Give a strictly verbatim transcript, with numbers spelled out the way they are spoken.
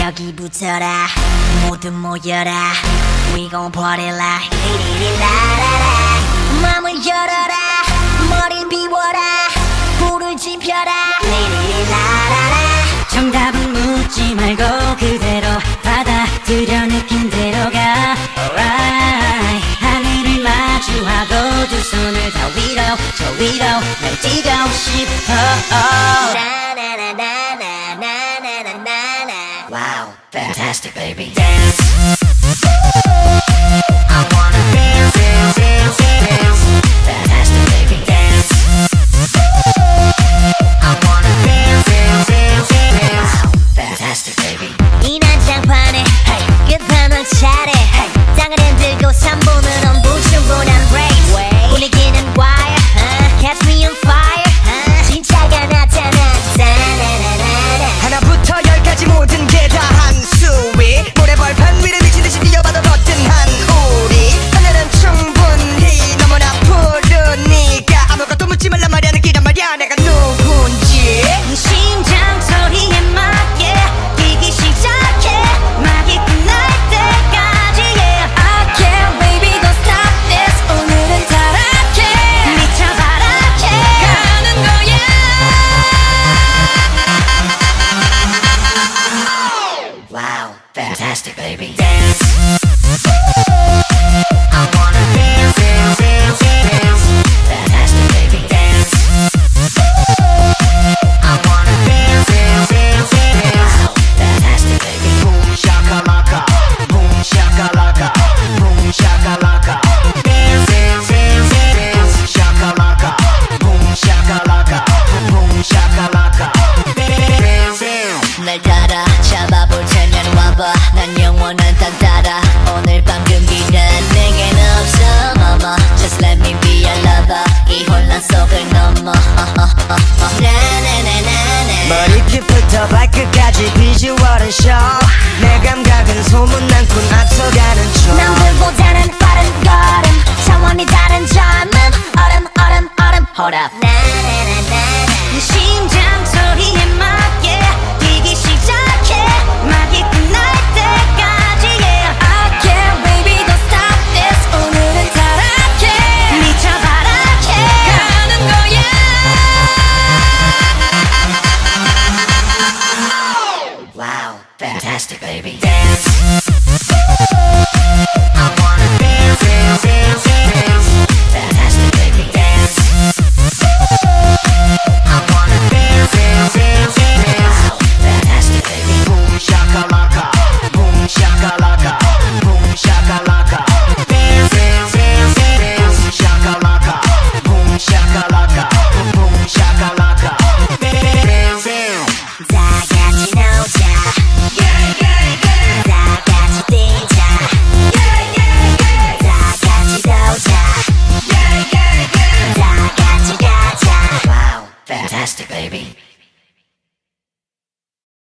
여기 붙어라 모두 모여라 We gon' party like 리리리라라라 맘을 열어라 머리를 비워라 불을 지펴라 리리리라라라 정답은 묻지 말고 그대로 받아들여 느낌대로 가 Alright 하늘을 마주하고 두 손을 다 위로 저 위로 날 뛰고 싶어 Wow, fantastic baby Dance I wanna dance, dance, dance, dance Fantastic baby Dance I wanna dance, dance, dance, dance Fantastic baby 이 난장판에 끝판왕 차례 땅을 흔들고 삼 분은 엄부충분한 race 분위기는 wire Catch me on fire 진짜가 나타났다 하나부터 열까지 모든 게 다 한 수위 모래벌판 위를 미친듯이 뛰어봐도 버튼한 우리 하늘은 충분히 너무나 푸르니까 아무것도 묻지 말란 말이야 느끼란 말이야 내가 누군지 네 심장 소리에 맞게 뛰기 시작해 막이 끝날 때까지 yeah I can't baby don't stop this 오늘은 타락해 미쳐 바락해 가는 거야 Wow, fantastic baby Dance I wanna dance, dance, dance, dance Fantastic baby Dance I wanna dance, dance, dance, dance Fantastic baby Boom shakalaka Boom shakalaka Boom shakalaka Dance, dance, dance, dance Shakalaka Boom shakalaka Boom shakalaka Dance, dance 날 따라 잡아볼 테면 와봐 난 영원한 단 따라 오늘 밤 금기는 내겐 없어 mama Just let me be your lover 이 혼란 속을 넘어 나나나나나 머리끝부터 발끝까지 비주얼은 쇼 내 감각은 소문난 꾼 앞서가는 중 남들보다는 빠른 걸음 차원이 다른 젊음 얼음 얼음 얼음 Hold up 나나나나나 네 심장 소리에 맞게 뛰기 시작해 막이 끝날 때까지 yeah I can't baby don't stop this 오늘은 타락해 미쳐 바락해 가는 거야 Wow, fantastic baby Dance I wanna dance, dance, dance, dance Fantastic baby Dance I wanna dance, dance, dance, dance Fantastic baby Boom shakalaka Boom shakalaka Boom shakalaka Dance, dance, dance, dance Boom shakalaka Boom shakalaka Boom shakalaka Dance, dance 다 같이 놀자 Yeah yeah yeah 다 같이 뛰자